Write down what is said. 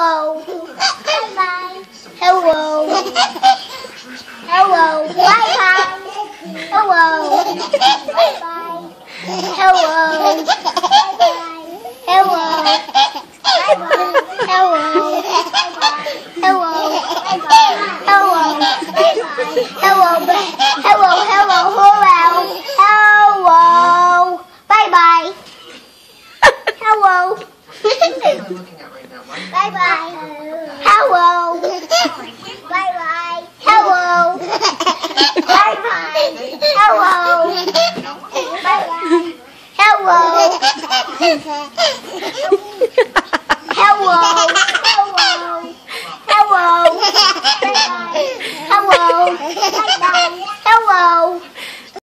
Hello. Bye-bye. Hello. Hello. Bye-bye. Hello. Bye-bye. Hello. Bye-bye. Hello. Bye-bye. Hello. Hello. Hello. Hello. Hello. Bye-bye. Hello. Bye-bye. Hello. Bye-bye. Hello. Bye-bye. Hello. Bye-bye. Hello.